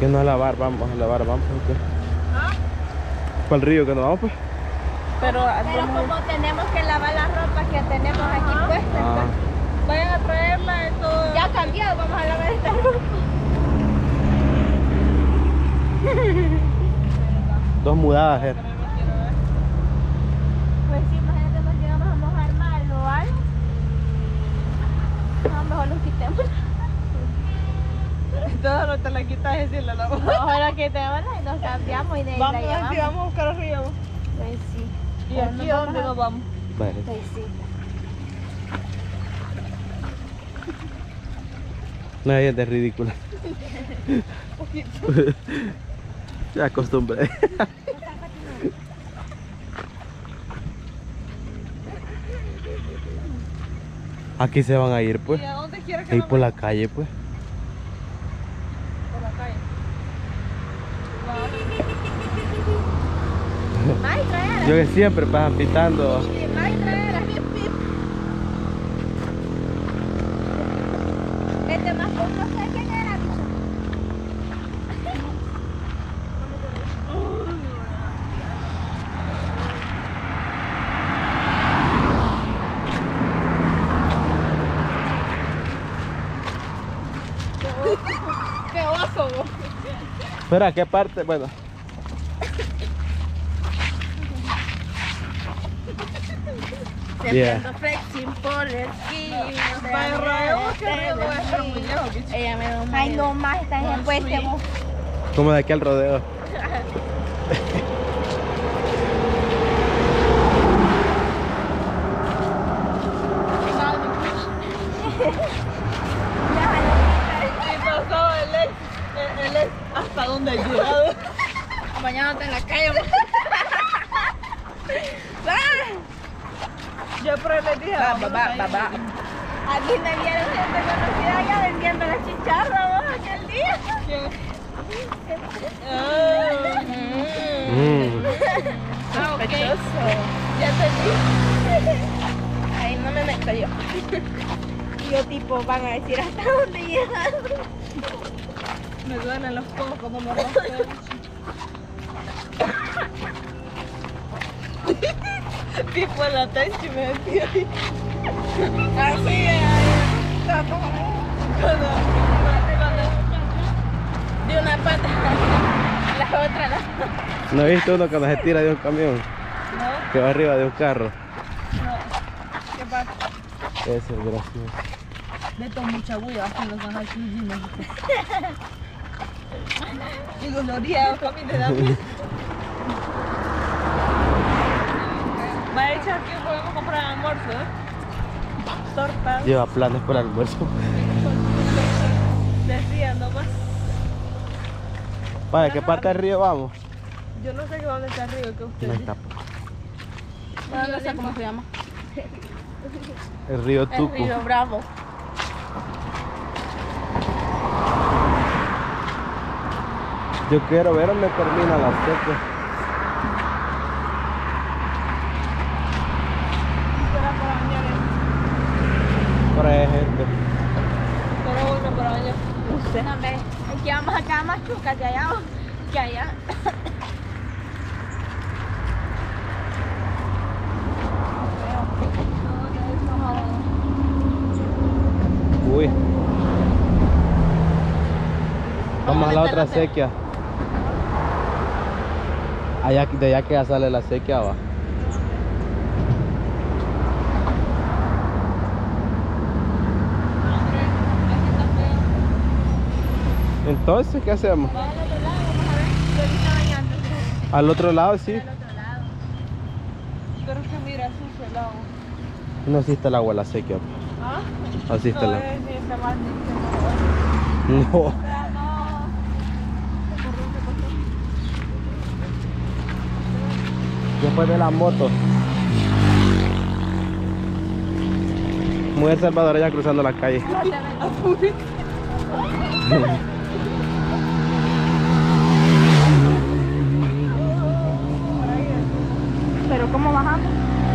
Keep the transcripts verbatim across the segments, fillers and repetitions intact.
Que no a lavar, vamos a lavar, vamos. ¿Okay? ¿Ah? ¿Para el río que nos vamos pues? Pero, Pero como tenemos que lavar la ropa que tenemos aquí puesta, Ah. vayan a traerla de todo. ya ha cambiado, vamos a lavar esta ropa. Dos mudadas, Ger. Pues sí, imagínate, nos llegamos a mojar mal o algo. No, mejor los quitemos. Todo no te la quitas y si la lavamos. Mejor los quitemos y nos cambiamos y de ahí la Vamos a ver si llevamos. vamos a buscar arriba. Pues sí. ¿Y aquí a dónde nos vamos? Vale. Pues sí. No, ella es de ridícula. Ya acostumbré. Aquí se van a ir pues. ¿Y a dónde quieres que Ahí nos por la calle pues. Por la calle. Ay, traer. Yo que siempre pasan pitando. Ay, traer. Pip, pip. Este más poco, no sé quién era. ¡Qué oso! Espera, ¿qué parte? Bueno. Yeah. Haciendo flexing por el esquí. Vaya, rodeo, que rodeo voy a estar muy lejos, bicho. Ella me da un ay, no más, estás en pueste vos. Como de aquí al rodeo. Y pasó el ex, el, el ex, hasta donde ha llegado. Bañándote en la calle. Yo por ahí les dije, Va, vámonos va, ahí. va, va. Aquí me vieron gente conocida allá vendiendo la chicharra vos aquel día. ¿Quién? Ah, Mm. Ah, ok. ya te Ahí no me meto yo. Y yo tipo, van a decir hasta dónde llegaron. vi. Me duelen los codos cuando me rompen. Tipo la tencha y me decía ahí. Así es. Cuando, cuando, De una pata. La otra no. ¿No viste uno cuando se tira de un camión? ¿no? Que va arriba de un carro. No. ¿Qué pasa? Ese es gracioso. Le tomo mucha bulla haciendo con aquí y doloría a mí le da miedo. Va a echar que podemos comprar almuerzo, ¿eh? Tortas. Lleva planes para el almuerzo. Decía nomás. Vaya, ¿qué parte del río vamos? Yo no sé qué dónde está arriba que usted No dice. está. No sé cómo se llama. El río Tuco. El río Bravo. Yo quiero ver dónde termina la seca. Será para bañar, ¿eh? Por ahí hay gente. Pero bueno, para bañar. Usted no ve. Aquí vamos a quedar más chucas de allá que allá. Uy. Vamos a la otra sequía. Allá, de allá que ya sale la sequía va. Entonces, ¿qué hacemos? Al otro lado, vamos a ver. Yo está bañando. Al otro lado, sí. Al otro lado. Pero es que mira, sucio el agua. No existe el agua en la sequía. ¿Ah? No existe No, el es agua. ni ese mal ni No. ese mal. No. Después de la moto. Mujer salvadoreña cruzando la calle. Pero ¿cómo bajamos?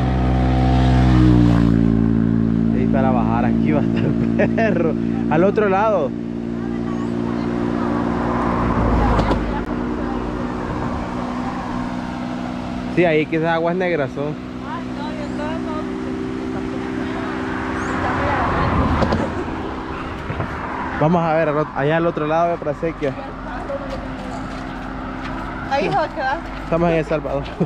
Y para bajar aquí va a estar el perro. Al otro lado. Sí, ahí quizás aguas negras son. Ah, no, y entonces no. Vamos a ver al ot- allá al otro lado de Prasequia. Ahí se va a quedar. Estamos en El Salvador. No,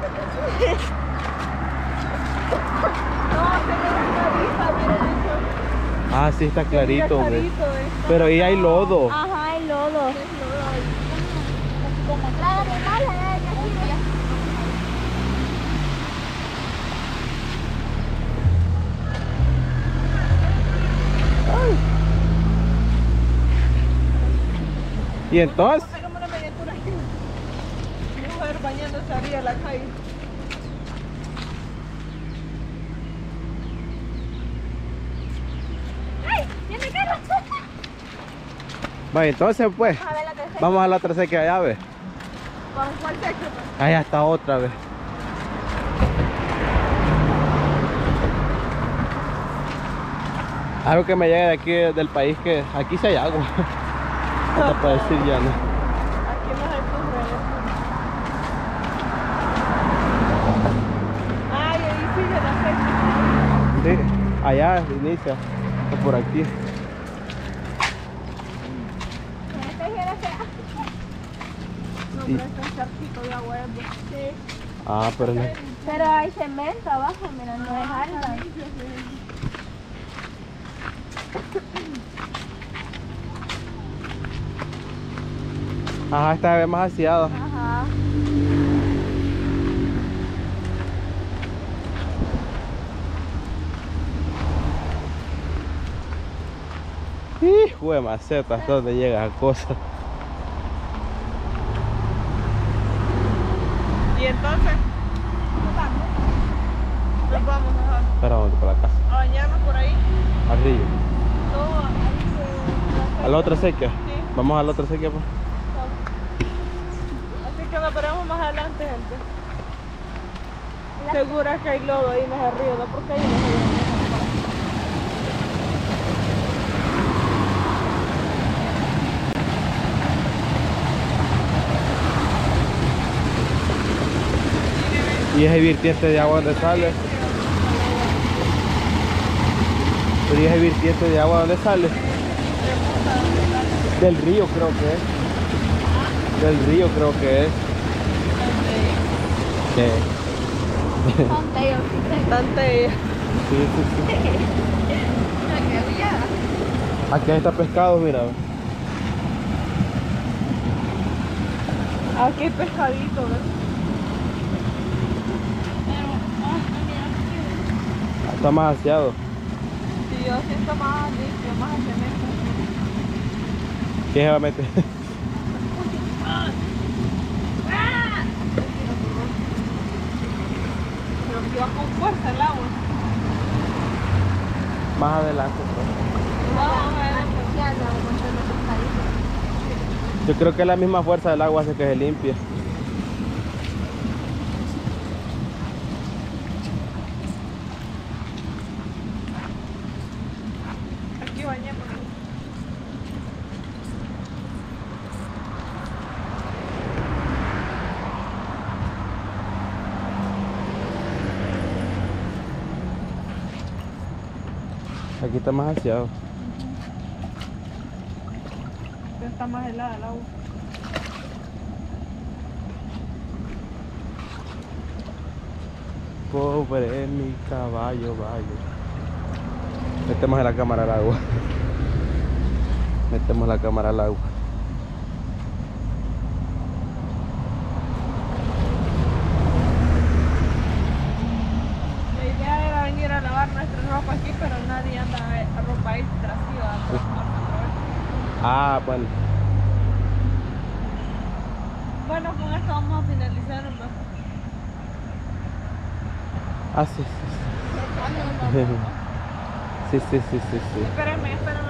tenemos clarita, miren eso. Ah, sí, está clarito, Mira, hombre. clarito, eh. Pero ahí hay lodo. Ajá, el lodo. Y entonces, Hagamos una miniatura aquí. Mujer bañándose arriba de la calle. bueno, entonces pues, A ver la tercera. vamos a la otra sequía allá, ve. ¿Con cuál sexo? Allá está otra vez. Algo que me llega de aquí del país, que aquí sí hay agua. Hasta para decir ya no. Aquí no hay problema. Ay, ahí sigue la sexo. Sí, allá inicia, o por aquí. No, Y- pero es un charquito de agua. Sí. Ah, pero no. Pero hay cemento abajo, mira, no es alga. Ajá, esta vez más aseada. Ajá. Hijo de maceta, hasta donde llega la cosa. Y entonces, nos vamos a, ¿Para dónde? Para la casa. a bañarnos por ahí. Al río. No, A la otra sequía. Sí. Vamos a la otra sequía, pues. Así que nos veremos más adelante, gente. Segura que hay lodo ahí en ese río, ¿no? Porque ahí no se ve. Y ese vertiente de agua donde sale. Pero ¿y ese vertiente de agua donde sale? Del río creo que es. Del río creo que es. Sí. Bastante. Sí, sí, sí. Aquí está pescado, mira. Aquí hay pescadito, ¿ves? Está más aseado. Sí, yo siento más limpio, más cemento. ¿Qué se va a meter? Pero que va con fuerza el agua. Más adelante, pues. Vamos a ver. Yo creo que la misma fuerza del agua hace que se limpie. Aquí bañemos. Aquí está más aseado. Ya está más helada el agua. Pobre mi caballo, vaya. Metemos la cámara al agua. Metemos la cámara al agua. La idea era venir a lavar nuestra ropa aquí, pero nadie anda a ropa extra, así va a transformarse otra vez. Ah, bueno. Bueno, con esto vamos a finalizar, ¿no? Ah, sí, sí, sí. Sí, sí, sí, sí, sí. Espérame, espérame.